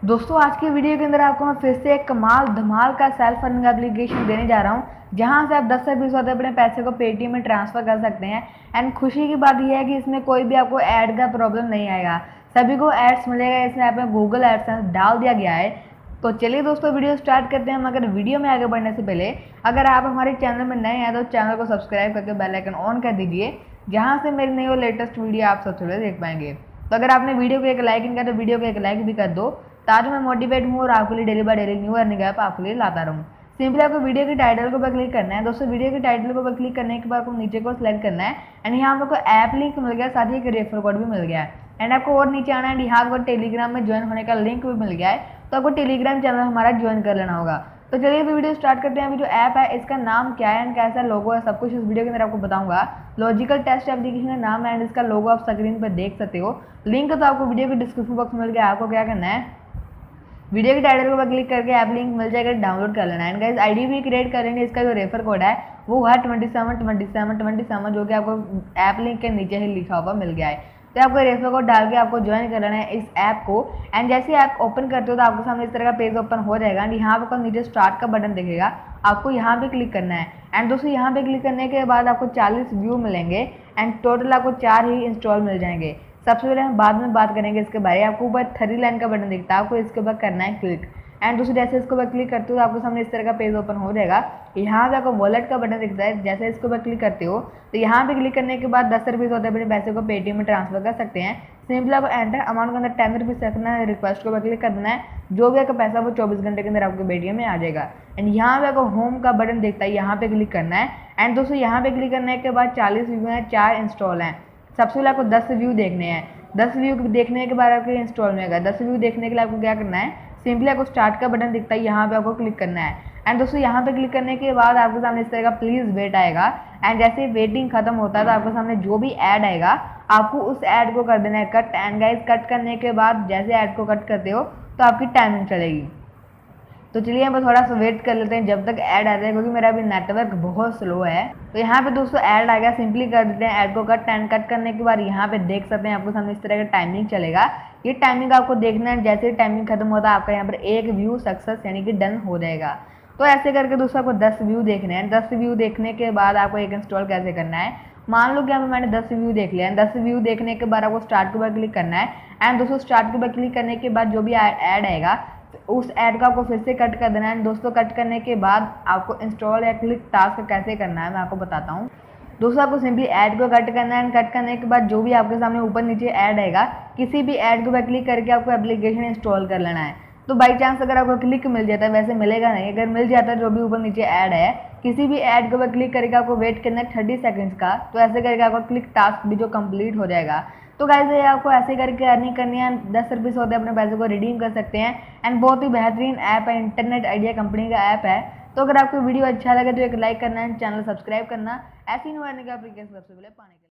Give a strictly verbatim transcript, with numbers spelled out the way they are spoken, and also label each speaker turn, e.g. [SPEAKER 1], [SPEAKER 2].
[SPEAKER 1] दोस्तों आज की वीडियो के अंदर आपको मैं फिर से एक कमाल धमाल का सेल्फ अर्निंग एप्लीकेशन देने जा रहा हूँ, जहाँ से आप दस से बीस होते अपने पैसे को पेटीएम में ट्रांसफर कर सकते हैं। एंड खुशी की बात यह है कि इसमें कोई भी आपको ऐड का प्रॉब्लम नहीं आएगा, सभी को एड्स मिलेगा। इसमें आप में गूगल एडसेंस डाल दिया गया है। तो चलिए दोस्तों वीडियो स्टार्ट करते हैं। मगर वीडियो में आगे बढ़ने से पहले अगर आप हमारे चैनल में नए हैं तो चैनल को सब्सक्राइब करके बेल आइकन ऑन कर दीजिए, जहाँ से मेरी नई और लेटेस्ट वीडियो आप सबसे पहले देख पाएंगे। तो अगर आपने वीडियो को एक लाइक नहीं किया तो वीडियो को एक लाइक भी कर दो, ताकि मैं मोटिवेट हूँ और आपके लिए daily by daily new earning app आपके लिए लाता रहूँ। सिंपली आपको वीडियो की टाइटल को पर क्लिक करना है। दोस्तों वीडियो की टाइटल को पर क्लिक करने के बाद आपको नीचे को सिलेक्ट करना है। एंड यहाँ आपको ऐप लिंक मिल गया, साथ ही एक रेफर कोड भी मिल गया है। एंड आपको और नीचे आना है, यहाँ आपको टेलीग्राम में ज्वाइन होने का लिंक भी मिल गया है, तो आपको टेलीग्राम चैनल हमारा ज्वाइन कर लेना होगा। तो चलिए अभी वीडियो स्टार्ट करते हैं। अभी जो ऐप है इसका नाम क्या है एंड कैसा लोगो है, सब कुछ इस वीडियो के अंदर आपको बताऊंगा। लॉजिकल टेस्ट एप्लीकेशन का नाम है एंड इसका लोगो आप स्क्रीन पर देख सकते हो। लिंक तो आपको वीडियो के डिस्क्रिप्शन बॉक्स में मिल गया। आपको क्या करना है, वीडियो की टाइटल पर क्लिक करके ऐप लिंक मिल जाएगा, डाउनलोड कर लेना है। एंड गाइस आईडी भी क्रिएट करेंगे। इसका जो रेफर कोड है वो है twenty seven twenty seven twenty seven, जो कि आपको ऐप लिंक के नीचे ही लिखा हुआ मिल गया है। तो आपको रेफर कोड डाल के आपको ज्वाइन कर लेना है इस ऐप को। एंड जैसे ऐप ओपन करते हो तो आपके सामने इस तरह का पेज ओपन हो जाएगा। एंड यहाँ पर नीचे स्टार्ट का बटन दिखेगा, आपको यहाँ पे क्लिक करना है। एंड दोस्तों यहाँ पे क्लिक करने के बाद आपको चालीस व्यू मिलेंगे एंड टोटल आपको चार ही इंस्टॉल मिल जाएंगे। सबसे पहले हम बाद में बात करेंगे इसके बारे में। आपको ऊपर थ्री लाइन का बटन दिखता है, आपको इसके ऊपर करना है क्लिक। एंड दूसरी जैसे इसके ऊपर क्लिक करते हो तो आपके सामने इस तरह का पेज ओपन हो जाएगा। यहाँ पे आपको वॉलेट का बटन दिखता है, जैसे इसके ऊपर क्लिक करते हो तो यहाँ पे क्लिक करने के बाद दस रुपीज़ होते हैं अपने पैसे को पेटीएम में ट्रांसफर कर सकते हैं। सिंपली आपको एंटर अमाउंट के अंदर टेन रुपीज़ रखना है, रिक्वेस्ट के ऊपर क्लिक करना है। जो भी आपका पैसा वो चौबीस घंटे के अंदर आपके पेटीएम में आ जाएगा। एंड यहाँ पे आपको होम का बटन दिखता है, यहाँ पे क्लिक करना है। एंड दोस्तों यहाँ पे क्लिक करने के बाद चालीस व्यू हैं, चार इंस्टॉल हैं। सबसे पहले आपको दस व्यू देखने हैं। दस व्यू देखने के बाद आपके इंस्टॉल में आएगा। दस व्यू देखने के लिए आपको क्या करना है, सिंपली आपको स्टार्ट का बटन दिखता है, यहाँ पे आपको क्लिक करना है। एंड दोस्तों यहाँ पे क्लिक करने के बाद आपके सामने इस तरह का प्लीज वेट आएगा। एंड जैसे वेटिंग खत्म होता है तो आपके सामने जो भी ऐड आएगा आपको उस ऐड को कर देना है कट। एंड गाइस कट करने के बाद जैसे ऐड को कट करते हो तो आपकी टाइमिंग चलेगी। तो चलिए यहाँ पर थोड़ा सा वेट कर लेते हैं जब तक ऐड आ जाए, क्योंकि मेरा अभी नेटवर्क बहुत स्लो है। तो यहाँ पे दोस्तों ऐड आ गया, सिंपली कर देते हैं ऐड को कट। एंड कट करने के बाद यहाँ पे देख सकते हैं आपको सामने इस तरह का टाइमिंग चलेगा। ये टाइमिंग आपको देखना है, जैसे टाइमिंग खत्म होता है आपका यहाँ पर एक व्यू सक्सेस यानी कि डन हो जाएगा। तो ऐसे करके दोस्तों आपको दस व्यू देखने हैं। दस व्यू देखने के बाद आपको एक इंस्टॉल कैसे करना है, मान लो कि यहाँ पे मैंने दस व्यू देख लिया है। दस व्यू देखने के बाद आपको स्टार्ट के ऊपर क्लिक करना है। एंड दोस्तों स्टार्ट के ऊपर क्लिक करने के बाद जो भी ऐड आएगा उस ऐड का आपको फिर से कट कर देना है। दोस्तों कट करने के बाद आपको इंस्टॉल या क्लिक टास्क कैसे करना है मैं आपको बताता हूँ। दोस्तों आपको सिंपली ऐड को कट करना है। कट करने के बाद जो भी आपके सामने ऊपर नीचे ऐड आएगा, किसी भी ऐड के ऊपर क्लिक करके आपको एप्लीकेशन इंस्टॉल कर लेना है। तो बाई चांस अगर आपको क्लिक मिल जाता है, वैसे मिलेगा नहीं, अगर मिल जाता है जो भी ऊपर नीचे ऐड है, किसी भी ऐड के ऊपर क्लिक करके आपको वेट करना है थर्टी सेकेंड्स का। तो ऐसे करके आपका क्लिक टास्क भी जो कंप्लीट हो जाएगा। तो गाइस ये आपको ऐसे करके अर्निंग करनी है। दस रुपीज़ होते हैं अपने पैसे को रिडीम कर सकते हैं। एंड बहुत ही बेहतरीन ऐप है, इंटरनेट आइडिया कंपनी का ऐप है। तो अगर आपको वीडियो अच्छा लगे तो एक लाइक करना है, चैनल सब्सक्राइब करना, ऐसी न्यू अर्निंग एप्लीकेशन सबसे पहले पाने के लिए।